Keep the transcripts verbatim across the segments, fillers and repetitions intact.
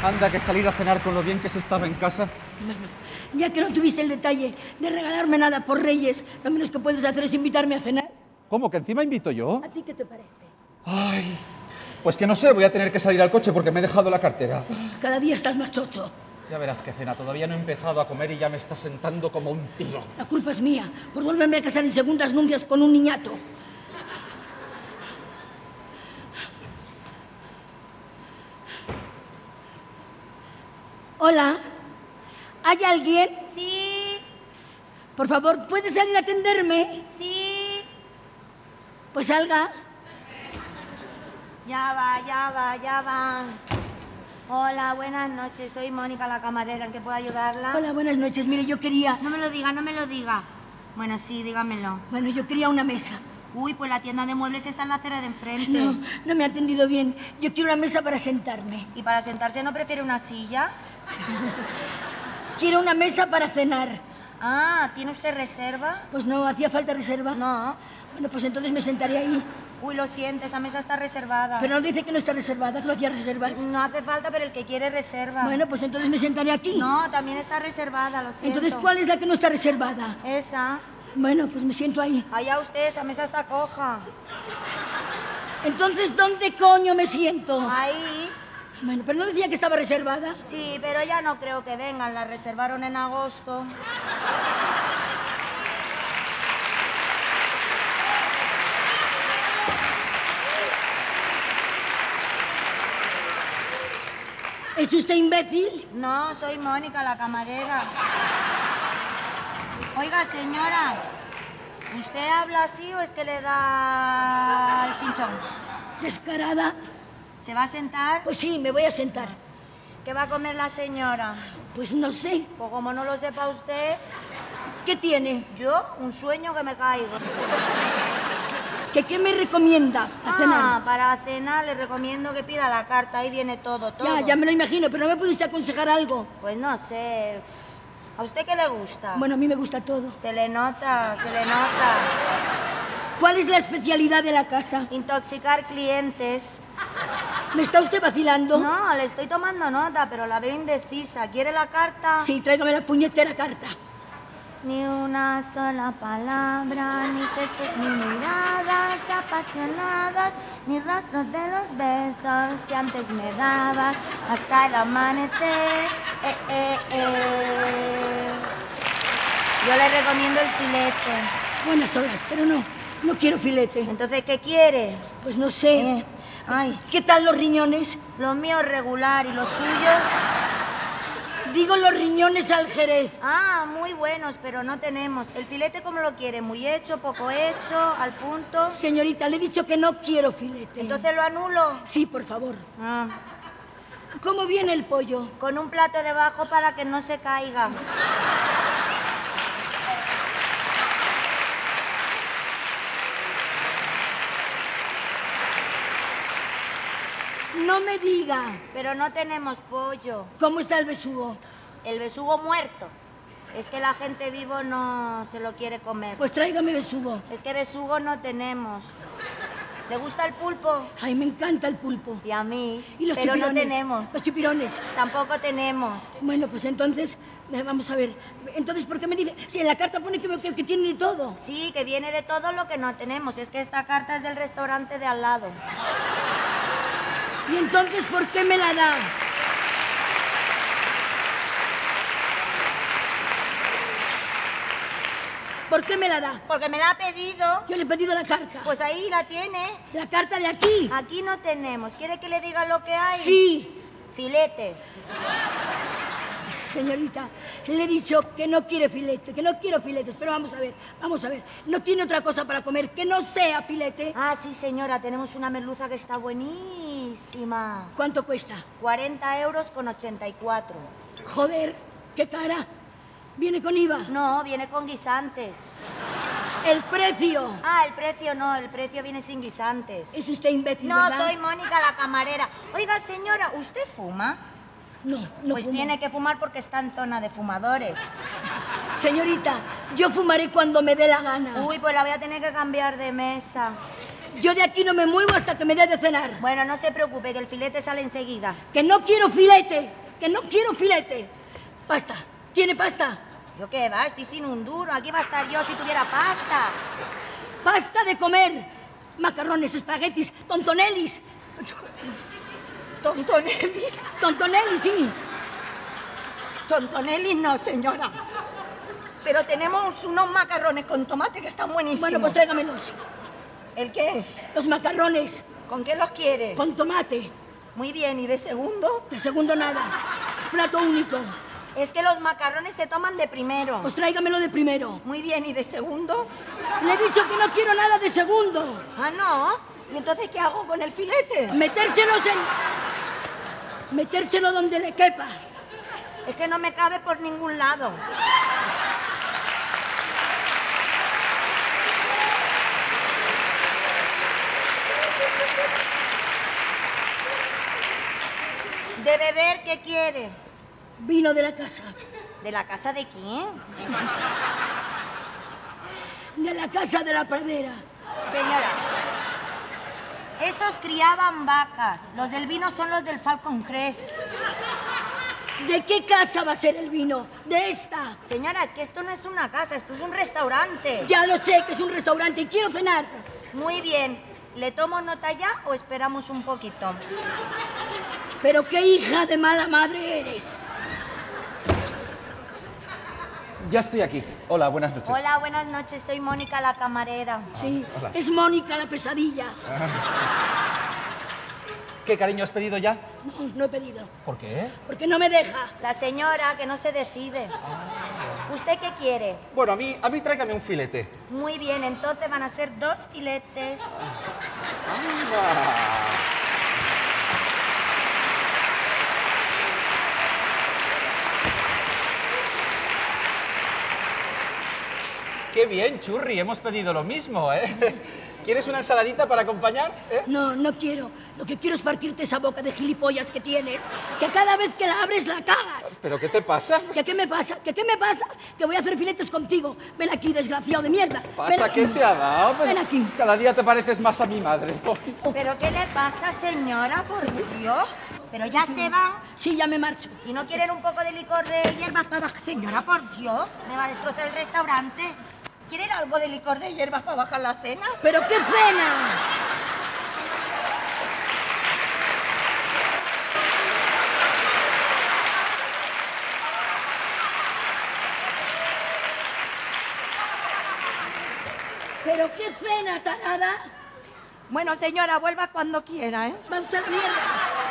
Anda, que salir a cenar con lo bien que se estaba en casa. Bueno, ya que no tuviste el detalle de regalarme nada por Reyes, lo menos que puedes hacer es invitarme a cenar. ¿Cómo? ¿Que encima invito yo? ¿A ti qué te parece? Ay, pues que no sé, voy a tener que salir al coche porque me he dejado la cartera. Cada día estás más chocho. Ya verás qué cena, todavía no he empezado a comer y ya me está sentando como un tiro. La culpa es mía, por volverme a casar en segundas nupcias con un niñato. Hola, ¿hay alguien? Sí, Por favor, ¿puede salir a atenderme? sí. Pues salga. Ya va, ya va, ya va. Hola, buenas noches. Soy Mónica, la camarera. ¿En qué puedo ayudarla? Hola, buenas noches. Mire, yo quería... No me lo diga, no me lo diga. Bueno, sí, dígamelo. Bueno, yo quería una mesa. Uy, pues la tienda de muebles está en la acera de enfrente. No, no me ha atendido bien. Yo quiero una mesa para sentarme. ¿Y para sentarse no prefiere una silla? Quiero una mesa para cenar. Ah, ¿tiene usted reserva? Pues no, hacía falta reserva. No. Bueno, pues entonces me sentaré ahí. Uy, lo siento, esa mesa está reservada. Pero no dice que no está reservada, que no hacía reservas. No hace falta, pero el que quiere reserva. Bueno, pues entonces me sentaré aquí. No, también está reservada, lo siento. Entonces, ¿cuál es la que no está reservada? Esa. Bueno, pues me siento ahí. Allá usted, esa mesa está coja. Entonces, ¿dónde coño me siento? Ahí. Bueno, pero no decía que estaba reservada. Sí, pero ya no creo que vengan, la reservaron en agosto. ¿Es usted imbécil? No, soy Mónica, la camarera. Oiga, señora, ¿usted habla así o es que le da al chinchón? ¿Descarada? ¿Se va a sentar? Pues sí, me voy a sentar. ¿Qué va a comer la señora? Pues no sé. Pues como no lo sepa usted, ¿Qué tiene? yo un sueño que me caigo. ¿Que qué me recomienda a cenar? Ah, para cenar le recomiendo que pida la carta, ahí viene todo, todo. Ya, ya me lo imagino, pero ¿no me puede usted aconsejar algo? Pues no sé. ¿A usted qué le gusta? Bueno, a mí me gusta todo. Se le nota, se le nota. ¿Cuál es la especialidad de la casa? Intoxicar clientes. ¿Me está usted vacilando? No, le estoy tomando nota, pero la veo indecisa. ¿Quiere la carta? Sí, tráigame la puñetera carta. Ni una sola palabra, ni gestos, ni miradas apasionadas, ni rastros de los besos que antes me dabas hasta el amanecer. Eh, eh, eh. Yo le recomiendo el filete. Buenas horas, pero no, no quiero filete. Entonces, ¿qué quiere? Pues no sé. Eh, Ay, ¿Qué tal los riñones? los míos regular y los suyos. Digo los riñones al jerez. Ah, muy buenos, pero no tenemos. ¿El filete cómo lo quiere? ¿Muy hecho, poco hecho, al punto? Señorita, le he dicho que no quiero filete. Entonces lo anulo. Sí, por favor. Ah, ¿Cómo viene el pollo? con un plato debajo para que no se caiga. No me diga. Pero no tenemos pollo. ¿Cómo está el besugo? El besugo muerto. Es que la gente vivo no se lo quiere comer. Pues tráigame besugo. Es que besugo no tenemos. ¿Le gusta el pulpo? Ay, me encanta el pulpo. Y a mí. ¿Y los pero chipirones? no tenemos. Los chipirones. Tampoco tenemos. Bueno, pues entonces, eh, vamos a ver. Entonces, ¿por qué me dice? Si en la carta pone que, que, que tiene de todo. Sí, que viene de todo lo que no tenemos. Es que esta carta es del restaurante de al lado. ¿Y entonces por qué me la da? ¿Por qué me la da? Porque me la ha pedido. Yo le he pedido la carta. Pues ahí la tiene. La carta de aquí. Aquí no tenemos. ¿Quiere que le diga lo que hay? Sí. Filete. Señorita, le he dicho que no quiere filete, que no quiero filetes, pero vamos a ver, vamos a ver. ¿No tiene otra cosa para comer que no sea filete? Ah, sí, señora. Tenemos una merluza que está buenísima. ¿Cuánto cuesta? cuarenta euros con ochenta y cuatro. Joder, qué cara. ¿Viene con I V A? No, viene con guisantes. El precio. Ah, el precio no. El precio viene sin guisantes. Es usted imbécil, No, ¿verdad? soy Mónica, la camarera. Oiga, señora, ¿usted fuma? No, no Pues fumo. tiene que fumar porque está en zona de fumadores. Señorita, yo fumaré cuando me dé la gana. Uy, pues la voy a tener que cambiar de mesa. Yo de aquí no me muevo hasta que me dé de cenar. Bueno, no se preocupe, que el filete sale enseguida. Que no quiero filete, que no quiero filete. Pasta, ¿tiene pasta? ¿Yo qué va? Estoy sin un duro. Aquí va a estar yo si tuviera pasta. Pasta de comer. Macarrones, espaguetis, tontonellis. ¿Tontonellis? Tontonellis, sí. Tontonellis no, señora. Pero tenemos unos macarrones con tomate que están buenísimos. Bueno, pues tráigamelos. ¿El qué? Los macarrones. ¿Con qué los quiere? Con tomate. Muy bien, ¿y de segundo? De segundo nada. Es plato único. Es que los macarrones se toman de primero. Pues tráigamelo de primero. Muy bien, ¿y de segundo? Le he dicho que no quiero nada de segundo. Ah, ¿no? ¿Y entonces qué hago con el filete? Metérselos en... Metérselo donde le quepa. Es que no me cabe por ningún lado. ¿De beber qué quiere? Vino de la casa. ¿De la casa de quién? De la casa de la pradera. Señora, esos criaban vacas. Los del vino son los del Falcon Crest. ¿De qué casa va a ser el vino? De esta. Señora, es que esto no es una casa, esto es un restaurante. Ya lo sé, que es un restaurante y quiero cenar. Muy bien. ¿Le tomo nota ya o esperamos un poquito? Pero qué hija de mala madre eres. Ya estoy aquí. Hola, buenas noches. Hola, buenas noches. Soy Mónica, la camarera. Sí, hola. es Mónica la pesadilla. ¿Qué, cariño, has pedido ya? No, no he pedido. ¿Por qué? Porque no me deja. La señora, que no se decide. ¿Usted qué quiere? Bueno, a mí, a mí tráigame un filete. Muy bien, entonces van a ser dos filetes. Anda. Qué bien, Churri, hemos pedido lo mismo, ¿eh? ¿Quieres una ensaladita para acompañar? ¿Eh? No, no quiero. Lo que quiero es partirte esa boca de gilipollas que tienes, que cada vez que la abres la cagas. ¿Pero qué te pasa? ¿Que qué me pasa? ¿Que qué me pasa? Que voy a hacer filetes contigo. Ven aquí, desgraciado de mierda. Ven ¿Pasa? aquí. ¿Qué te ha dado? Pero Ven aquí. Cada día te pareces más a mi madre. ¿Pero qué le pasa, señora? Por Dios. Pero ya se van. Sí, ya me marcho. ¿Y no quieren un poco de licor de hierbas para bajar? Señora, por Dios, me va a destrozar el restaurante. ¿Quieren algo de licor de hierbas para bajar la cena? ¿Pero qué cena? ¿Pero qué cena, tarada? Bueno, señora, vuelva cuando quiera, ¿eh? Va usted a la mierda.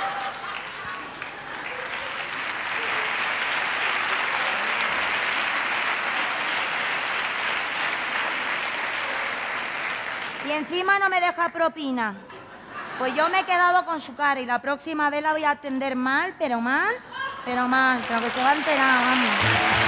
Y encima no me deja propina. Pues yo me he quedado con su cara y la próxima vez la voy a atender mal, pero mal, pero mal. Pero que se va a enterar, vamos.